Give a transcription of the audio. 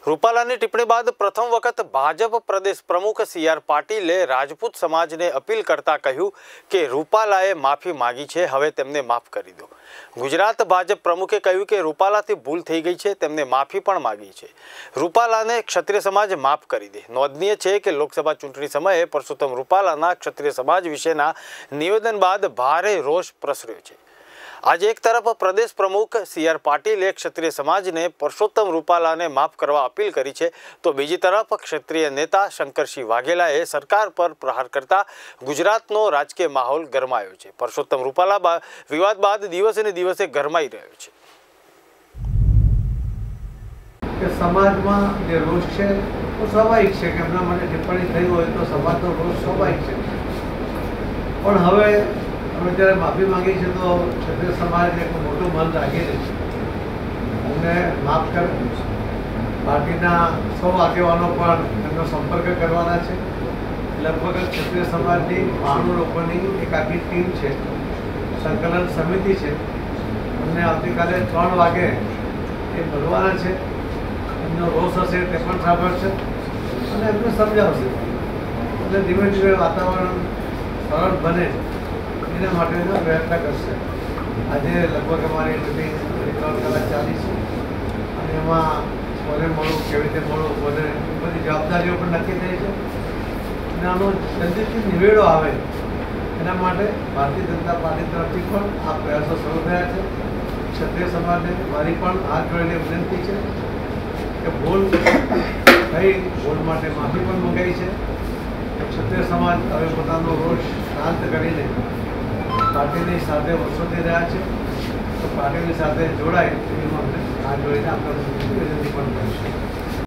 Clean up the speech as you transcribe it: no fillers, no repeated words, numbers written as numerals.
રૂપાલાની ટિપ્પણી બાદ પ્રથમ વખત ભાજપ પ્રદેશ પ્રમુખ સી.આર. પાટીલે રાજપૂત સમાજને અપીલ કરતા કહ્યું કે રૂપાલાએ માફી માંગી છે, હવે તેમને માફ કરી દો। ગુજરાત ભાજપ પ્રમુખે કહ્યું કે રૂપાલાથી ભૂલ થઈ ગઈ છે, તેમને માફી પણ માંગી છે। રૂપાલાને ક્ષત્રિય સમાજ માફ કરી દે। નોંધનીય છે કે લોકસભા ચૂંટણી સમયે પરસોત્તમ રૂપાલાના ક્ષત્રિય સમાજ વિશેના નિવેદન બાદ ભારે રોષ પ્રસર્યો છે। आज एक तरफ प्रदेश प्रमुख सी.आर. पाटीले क्षत्रिय समाज ने परसोत्तम रूपाला ने माफ करवा अपील करी है, तो बीजी तरफ क्षत्रिय नेता शंकरसिंह वाघेलाए सरकार पर प्रहार करता गुजरातनो राजकीय माहौल गरमायो है। परसोत्तम रूपाला विवाद बाद दिवसे ने दिवसे गरमाई रह्यो छे। समाज में जो रोष है वो स्वाभाविक है कि एमना माटे टिप्पणी थई होय तो समाजनो रोष स्वाभाविक है, पण हवे जયારે માફી માંગી છે તો ક્ષત્રિય સમાજને એક મોટું મન રાખીને અમને માફ કરે। પાર્ટીના સૌ આગેવાનો પણ એમનો સંપર્ક કરવાના છે। લગભગ ક્ષત્રિય સમાજની 92 લોકોની એક આખી ટીમ છે, સંકલન સમિતિ છે। અમને આવતીકાલે 3 વાગે એ મળવાના છે। એમનો રોષ હશે તે પણ સાંભળશે અને એમને સમજાવશે એટલે ધીમે ધીમે વાતાવરણ સરળ બને એના માટેનો પ્રયત્ન કરશે। આજે લગભગ અમારી મિટિંગ 3 કલાક ચાલી છે અને એમાં કોને મળવું, કેવી રીતે મળવું, કોને બધી જવાબદારીઓ પણ નક્કી થઈ છે અને આનો જલ્દીથી નિવેડો આવે એના માટે ભારતીય જનતા પાર્ટી તરફથી પણ આ પ્રયાસો શરૂ થયા છે। ક્ષત્રિય સમાજને મારી પણ હાથ જોડીને વિનંતી છે કે ભૂલ થઈ, ભૂલ માટે માફી પણ મંગાઈ છે। ક્ષત્રિય સમાજ હવે પોતાનો રોષ શાંત કરીને પાર્ટીની સાથે વર્ષોથી રહ્યા છે, તો પાર્ટીની સાથે જોડાય એવી અમને આ જોઈને આપણે